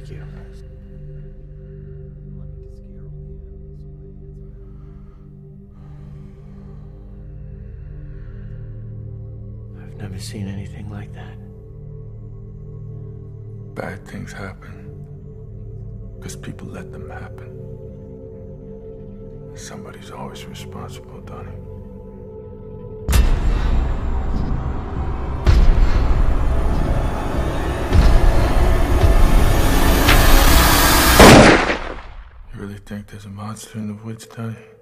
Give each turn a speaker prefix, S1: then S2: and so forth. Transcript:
S1: Thank you. I've never seen anything like that.
S2: Bad things happen because people let them happen. Somebody's always responsible, Donnie. You really think there's a monster in the woods, Donnie?